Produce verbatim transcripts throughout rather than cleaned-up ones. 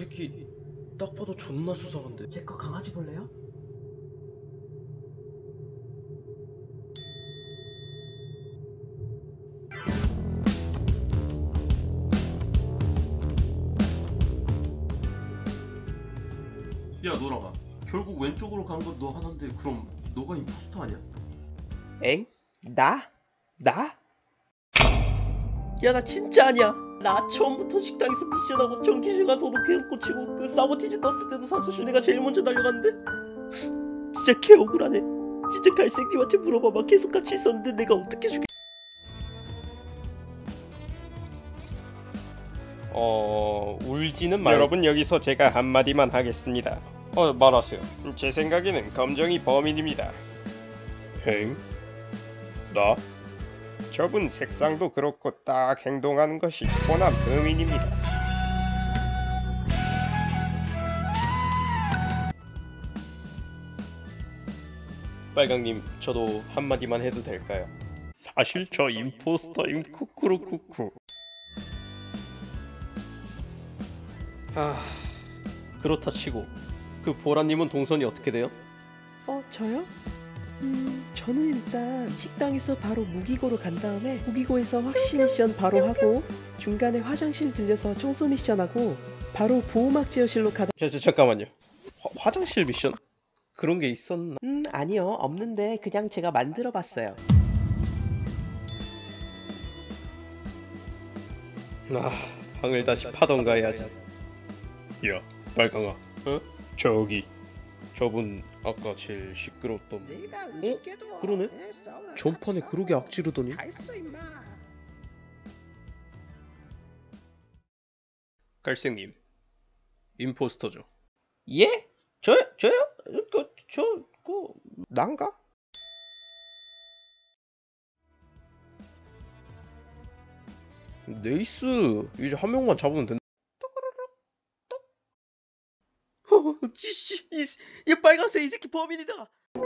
새끼 딱 봐도 존나 수상한데. 제 거 강아지 볼래요? 야 노랑아, 결국 왼쪽으로 간 건 너 하나인데 그럼 너가 임포스터 아니야? 엥? 나? 나? 야, 나 진짜 아니야. 나 처음부터 식당에서 미션하고 전기실 가서도 계속 꽂히고 그 사보티지 떴을 때도 산소실 내가 제일 먼저 달려갔는데 진짜 개 억울하네. 진짜 갈색님한테 물어봐봐. 계속 같이 있었는데 내가 어떻게 죽여. 어... 울지는 말... 여러분, 여기서 제가 한마디만 하겠습니다. 어, 말하세요. 제 생각에는 검정이 범인입니다. 엥? 나? 저분 색상도 그렇고 딱 행동하는 것이 뻔한 범인입니다. 빨강님, 저도 한마디만 해도 될까요? 사실 저 임포스터임. 쿠쿠루쿠쿠. 아... 그렇다 치고 그 보라님은 동선이 어떻게 돼요? 어, 저요? 음, 저는 일단 식당에서 바로 무기고로 간 다음에 무기고에서 확시 미션 바로 하고 중간에 화장실 들려서 청소 미션하고 바로 보호막 제어실로 가다. 자, 자, 잠깐만요. 화, 화장실 미션? 그런 게 있었나? 음, 아니요. 없는데 그냥 제가 만들어 봤어요. 아, 방을 다시 파던가 해야지. 야, 빨강아. 어? 저기 저분 아까 제일 시끄럽던 분. 어? 그러네? 전판에 그러게 악지르더니. 갈색님, 임포스터죠? 예? 저요? 저요? 그, 저, 그, 난가? 네이스, 이제 한 명만 잡으면 된다. 찌씨, 이, 이 빨간색 이 새끼 범인이다.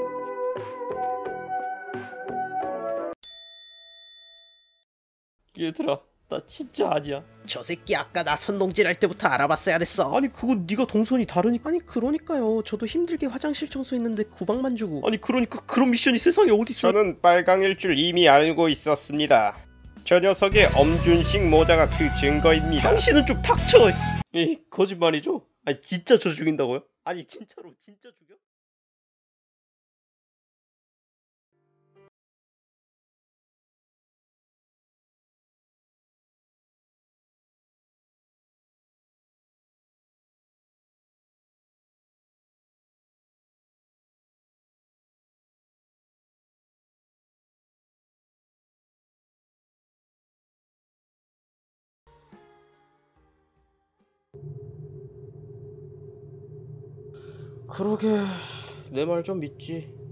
얘들아, 나 진짜 아니야. 저 새끼 아까 나 선동질 할 때부터 알아봤어야 됐어. 아니, 그거 네가 동선이 다르니까. 아니 그러니까요. 저도 힘들게 화장실 청소했는데 구박만 주고. 아니, 그러니까 그런 미션이 세상에 어디 있어? 저는 빨강일 줄 이미 알고 있었습니다. 저 녀석의 엄준식 모자가 그 증거입니다. 당신은 좀 닥쳐. 이 거짓말이죠? 아니, 진짜 저 죽인다고요? 아니 진짜로 진짜 죽여? 그러게, 내 말 좀 믿지.